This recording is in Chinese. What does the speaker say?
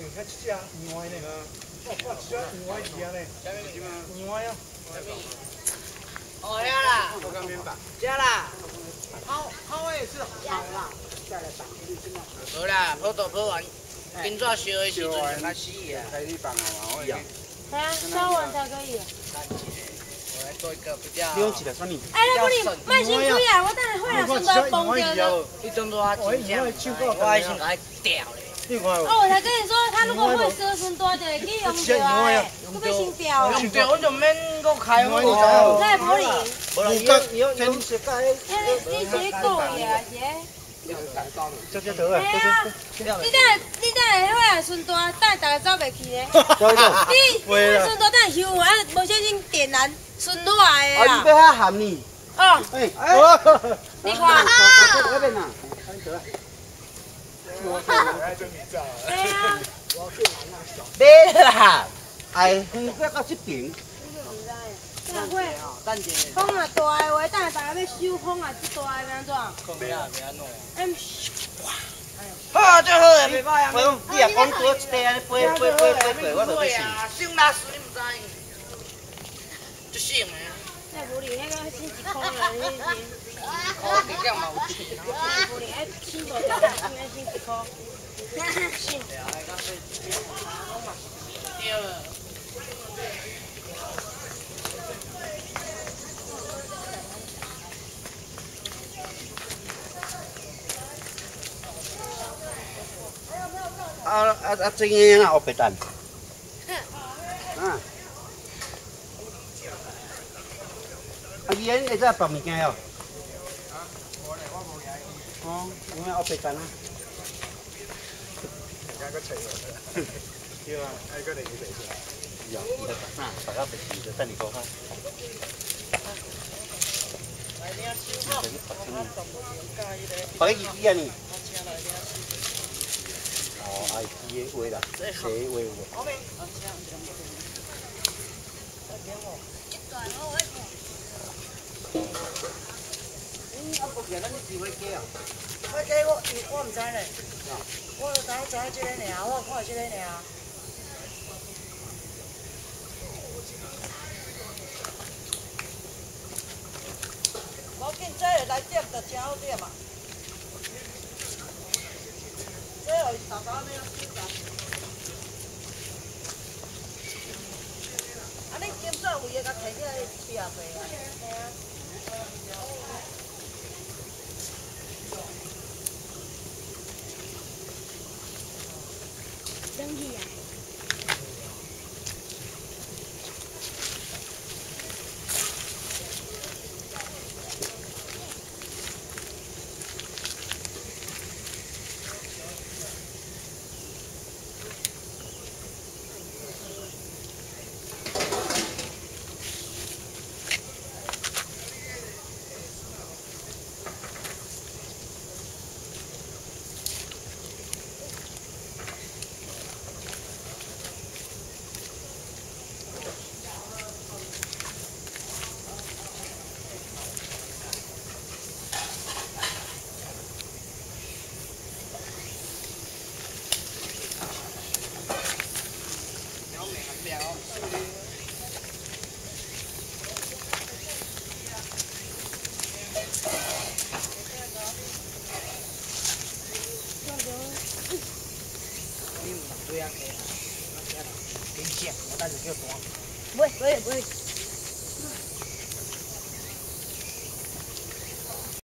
看这只意外呢，哇，这只意外鱼啊呢，意外啊！ 哦，呀啦， 我刚明白。 呀啦， 好也是好啦，再来绑一斤嘛。 好啦，泡到泡完，今早烧的时阵就较死啊。 开你绑啊，我讲。 对啊，烧完才可以。 我来做一个比较。 你用起来算你。 哎，那不你卖辛苦呀，我等下会来顺道崩掉的。 你动作啊，真正，我还先给它掉嘞。 哦，我才跟你说，他如果会割顺多就会去用掉哎，会被先掉。 用掉我就免搁开我。 在玻璃。 你要是盖。 你是够呀，姐。 这就得了。 哎呀，你等下会来顺多，等下大家走袂去咧。你会顺多等下休，啊，无小心点燃顺落来的啊，你要遐含你。 哦。 哎。 你看。 那边呐。 对啊。 别啦，哎，要到这边。 会。风啊大的话，等下大家要收风啊，这大的安怎？ 空呀，别安弄。 好就好啊，袂歹啊。 我你也讲多一块安尼飞，我就要信。 省拉屎你唔知？就省的。 在玻璃那个先一空了，你先。 空几件嘛有钱。 玻璃哎，先多点，先一空。先。 对。 真个啊，黑白蛋。你会使放物件哦？哦，有咩黑白蛋啊？对啊，还个嚟嚟先。有，你得打，大家白事就等你讲下。白几几啊你？哦，爱鸡的味啦，谁味喎？啊，不见咱是会鸡啊？ 我鸡我唔知咧，我就知这个尔，我看这个尔。无紧，这个来点就真好点嘛。这个大家要收杂。啊，你今早有个甲摕起来壁背啊？嘿啊。 生气啊！ 对啊，给，给你剪，我带着给我端。 不会。